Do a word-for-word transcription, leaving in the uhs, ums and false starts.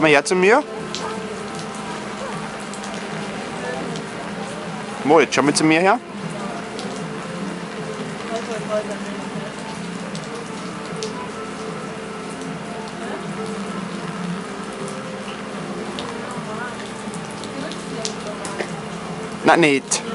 Komm mal her zu mir. Moritz, schau mal zu mir her. Na nicht.